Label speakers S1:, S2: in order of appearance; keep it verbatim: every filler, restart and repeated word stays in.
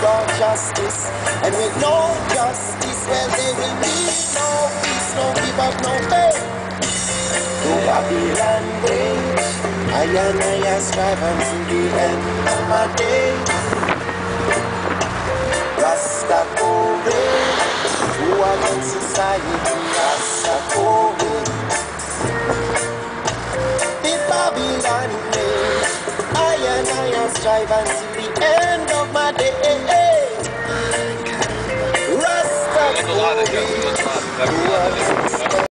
S1: brought justice, and with no justice, well, there will be no peace, no give up, no faith. To Babylon wait, I and I strive until the end of my day. Rastafari, who against society, Rastafari. The Babylon wait, I and I strive until the end of my day. Rastafari, who against